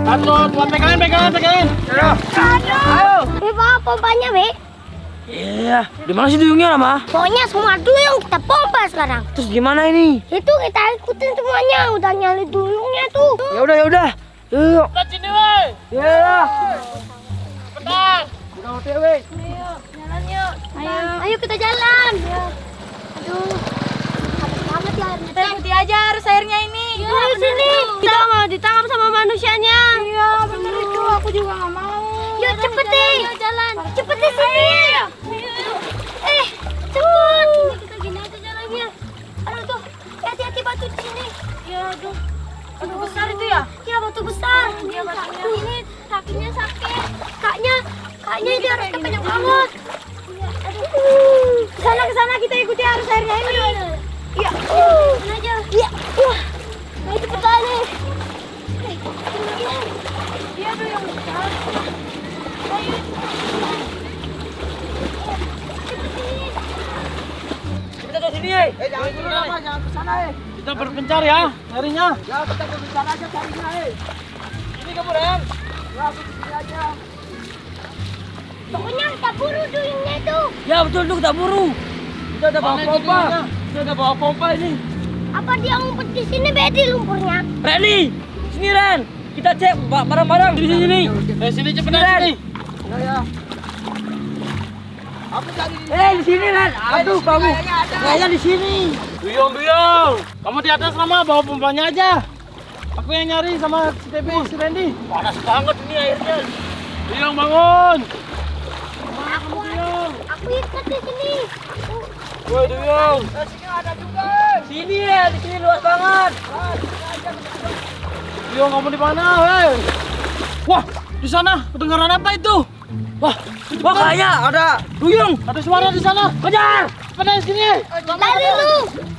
Satu, buat pegangan. Ayo. Aduh. Bawa pompanya, Be. Iya, di mana sih duyungnya, Lama? Pokoknya semua duyung kita pompa sekarang. Terus gimana ini? Itu kita ikutin semuanya. Udah nyali duyungnya tuh. Ya udah. Yuk. Ke sini, weh. Iya. Pedang. Udah OTW. Jalan yuk. Ayo kita jalan. Aduh. Panas banget ya airnya. Kita ikuti aja arus airnya ini. Di sini. Kita mau ditangkap sama manusianya. Iya, bener itu. Aku juga nggak mau. Yuk cepet deh. Jalan. Cepet di sini. Cepet. Kita gini aja jalannya. Aduh tuh. Hati-hati batu di sini. Iya, aduh. Aduh, besar itu ya? Ya batu besar. Iya, batunya. Ini kakinya sakit. Kaknya dia harus kebanyak banget. Ke sana kita ikuti arus airnya ini. Iya. Mana aja. Iya. Wah. Nah itu petani. Dia tuh yang besar. Kita ke sini, jangan dulu, Lama. Jangan ke sana, Kita berpencar ya, nyarinya. Ya, kita ke sana aja carinya, Ini kamu, Ren. Ya, aku di sini aja. Pokoknya kita buru duyungnya itu. Ya, betul tuh, kita buru. Kita udah bawa Mana itu pompa. duyungnya? Kita udah bawa pompa ini. Apa dia ngumpet di sini Bedi lumpurnya? Reni, sini Ren. Kita cek barang-barang di sini. Sini cepetan Ren. sini. Ya. Aku cari di sini, Ren. Aduh, kamu. Kayaknya di sini. Duyung. Kamu di atas Lama, bawa pompanya aja. Aku yang nyari sama si Debbie, si Randy. Panas banget ini airnya. Duyung bangun. Aku ikat di sini. Woi Duyung. Sini ada juga. Sini ya, di sini luas banget. Duyung kamu di mana, hei? Wah, di sana kedengaran apa itu? Wah, kayaknya ada duyung. Ada suara di sana. Kejar. Cepetan sini. Lari lu.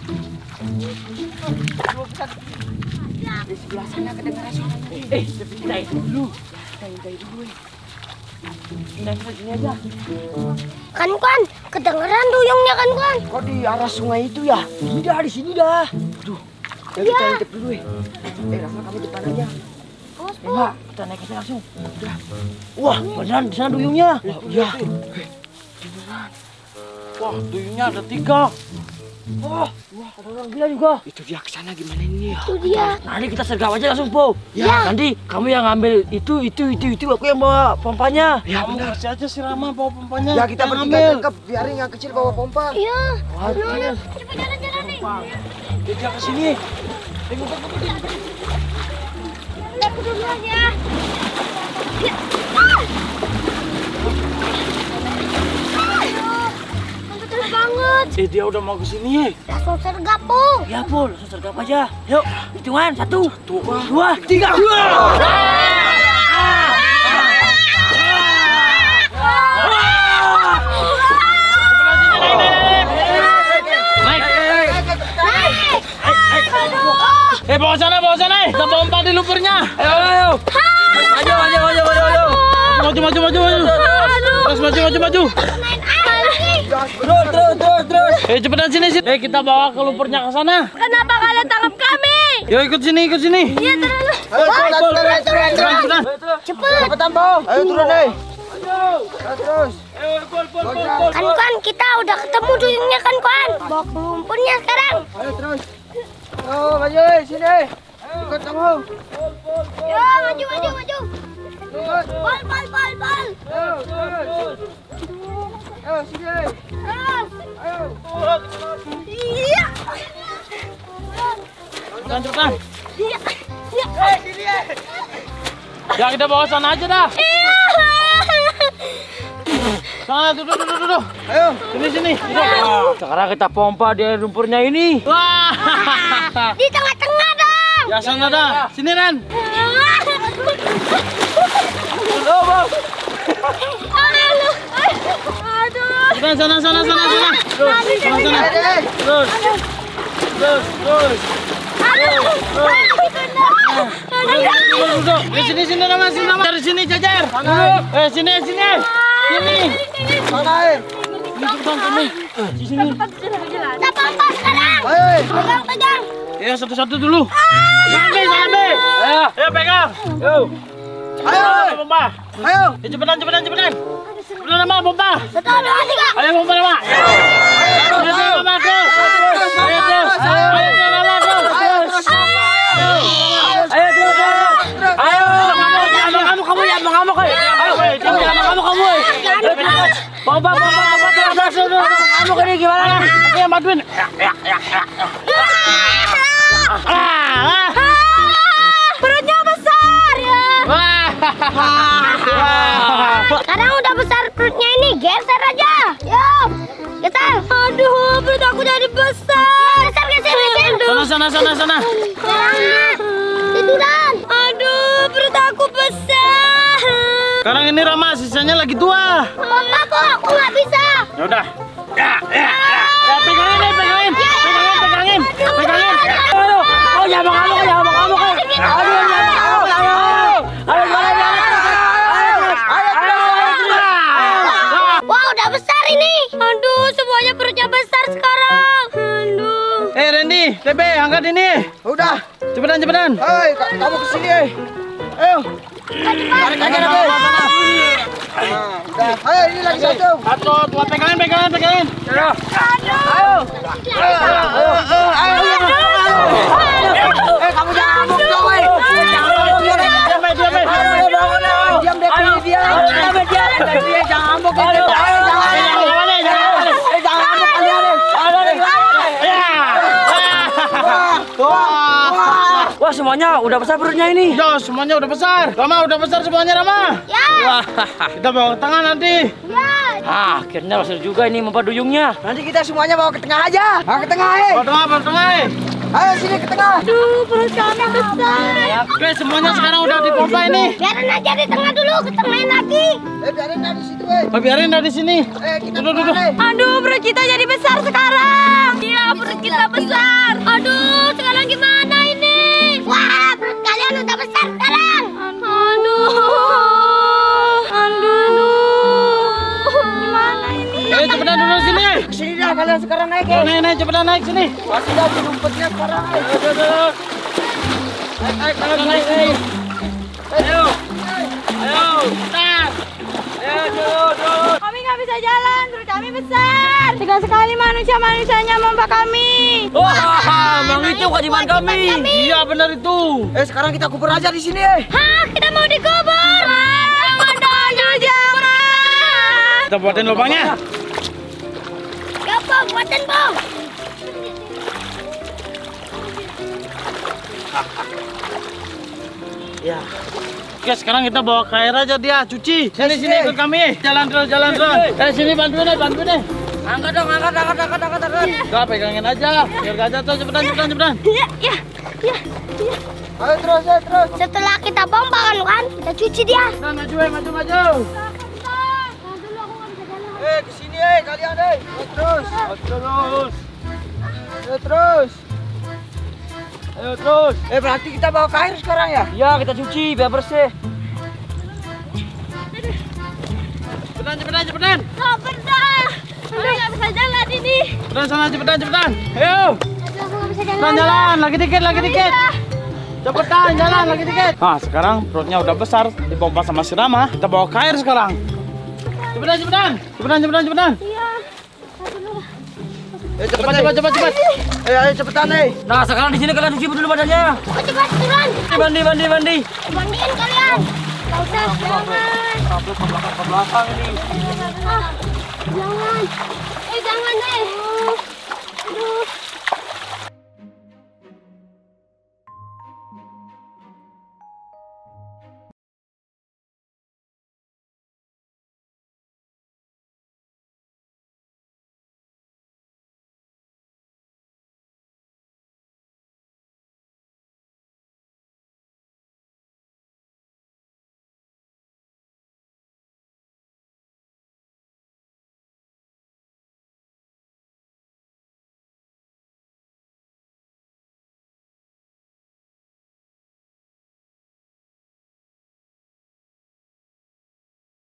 Di sebelah sana kedengaran suara. Kita itu dulu. Kita dulu. Kita sini aja. Kan kedengeran duyungnya kan. Kok di arah sungai itu ya? Tidak, di sini dah. Aduh, kita intip dulu Rama, kamu depan aja. Enggak, kita naik aja langsung. Udah. Wah, beneran di sana duyungnya. Iya. Wah, duyungnya ada 3. Wah, ada orang gila juga. Itu dia ke sana gimana ini ya? Itu dia. Nanti kita sergap aja langsung, Po. Ya. Nanti kamu yang ngambil itu, aku yang bawa pompanya. Ya benar aja si Rama bawa pompanya. Ya, kita yang bertiga ambil. tangkap, biarin yang kecil bawa pompa. Iya. Wah, iya. Cepet jalan nih. Dia ke sini. Aku dulu aja. Ya. Betul banget. Dia udah mau ke sini. Langsung sergap, Po. Ya, Po, langsung sergap aja. Yuk, hitungan 1, 2, 3. Bawa sana. Kita pompa di lumpurnya. Ayo. Maju. Terus maju. Terus. Cepetan sini. Kita bawa ke lumpurnya ke sana. Kenapa kalian tangkap kami? Yuk ikut sini. Iya, Cepetan. cepet. Cepetan, Po. Ayo turun, Terus. Kan kita udah ketemu duyungnya kan. Bawa ke lumpurnya sekarang. Ayo terus. Oh, maju, sini. Ikut kamu. Ya, maju. Ikut. Bal. Ayo, sini. Ayo. Iya. Cepetan. Iya. Sini. Ya kita bawa sana aja dah. Sana duduk. Ayo. Sini. Duduk. Sekarang kita pompa di lumpurnya ini. Wah. Di tengah-tengah dong. Ya sana dah. Sini Ren. Aduh. Sana. Terus. Duduk. Sini Rama. Dari sini jajar. Sini. Mana, Ini cepetan sini. Di sini. Kita pompa sekarang. Ayo. Pegang. Ayo satu-satu dulu. Jangan. Ayo pegang. Ayo, pompa. Ayo. Cepetan. Cepetan nama pompa. 1, 2, 3. Ayo pompa nama. Ayo nama terus. Ayo terus. Ayo nama terus. Ayo terus. Ayo kamu ya, kamu. Ayo, jangan kamu. Pompa terus. Kamu ini gimana? Aku yang bantuin. Perutnya besar ya. Sekarang udah besar perutnya ini, geser aja. Yuk, geser. Aduh, perut aku jadi besar. Geser. Sana. Tiduran. Aduh, perut aku besar. Sekarang ini Rama, sisanya lagi 2. Papa, aku nggak bisa. Ya udah. Ya, pegangin. Aduh. Oh, ya bang kamu. Wah, udah besar ini. Aduh, semuanya perutnya besar sekarang. Aduh. Randy, Tebe, angkat ini. Udah. Cepetan. Hei, kamu kesini. Ayo. Tarik aja Nabe. Udah. Ayo, ini lagi satu. Satu, 2, pegangin. Ayo. Kamu jangan ngambek dong, woi. Diam deh, diam. Jangan ngambek gitu. Jangan ngambek kalian. Wah, semuanya udah besar perutnya ini. Yo, semuanya udah besar. Rama, udah besar semuanya, Rama. Ya. Wah, Kita bawa ke tengah nanti. Ya. akhirnya berhasil juga ini membuat duyungnya. Nanti kita semuanya bawa ke tengah aja. Bawa ke tengah, Bawa tengah. Ayo sini ke tengah. Aduh, perut kami besar. Oke, semuanya sekarang udah dipompa ini. Biarin aja di tengah dulu, ketengahin lagi. Biarin dari situ, woi. Biarin dari sini. Kita Duduk. Aduh, perut kita jadi besar sekarang. Iya, perut kita besar. Aduh, sekarang gimana ini? Wah, perut kalian udah besar sekarang. Aduh. Gimana ini? Ayo cepetan dulu sini. Sini dah kalian sekarang naik. Naik, cepetan naik sini. Pasti dah di rumputnya sekarang. Naik. Ayo. Start. Ayo. Kami nggak bisa jalan, perut kami besar. Tegang sekali manusianya membawa kami. Wah, memang itu kewajiban kami. Iya, benar itu. Sekarang kita kubur aja di sini. Hah, kita mau dikubur. Jangan. Kita buatin lubangnya. Ya, Bang, buatin, Bang. Ya. Oke, sekarang kita bawa ke air aja dia, cuci. Sini ikut kami. Jalan terus. Sini bantuin deh. Angkat dong, angkat. Udah, pegangin aja. Biar gak jatuh, cepetan. Ya. Ayo terus. Setelah kita pompa kan, kita cuci dia. Nah, maju. Ke sini kalian terus. Ayo terus. Berarti kita bawa ke air sekarang ya? Ya, kita cuci biar bersih. Cepetan. Sabar dah. Kami nggak bisa jalan ini. Cepetan. Ayo. Aduh, aku nggak bisa jalan. Jalan, lagi dikit. Cepetan, jalan lagi dikit. Nah, sekarang perutnya udah besar, dipompa sama si Rama. Kita bawa ke air sekarang. Cepetan. Iya. Cepat. Ayo cepetan Nah, sekarang di sini kalian cuci dulu badannya. Oh, cepat turun. Bandi. Mandiin kalian. Gak usah, jangan. Ke belakang ini. Jangan. Jangan deh. Aduh.